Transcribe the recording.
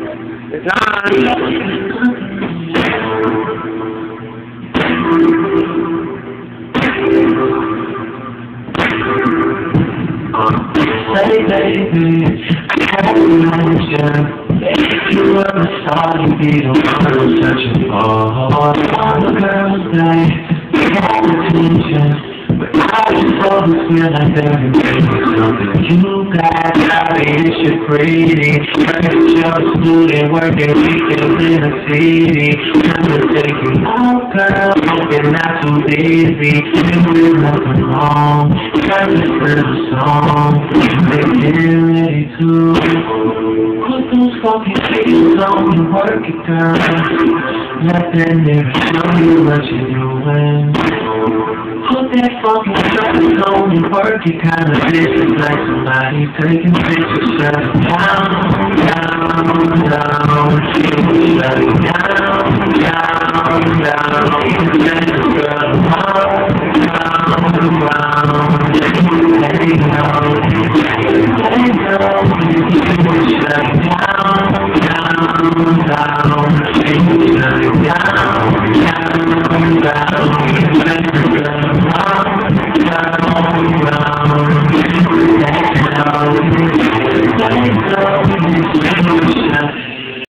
It's on. Say, baby, I have to understand. If you were a star, you'd be the one I'm searching for. All the girls, they have attention. But I just always feel like everything is something you got. It's your pretty, you're a student working weekends in the city. I'm gonna take you out, girl, hoping not too busy. There's nothing wrong, turn this little song. They get ready to put those fucking feelings on and work it, girl. Let that nigga show you what you're doing. Put that fucking traffic on and work it, kinda vicious, like somebody taking pictures. Shut it down, down, down. Shut it down, down, down. Send this girl around, around, around.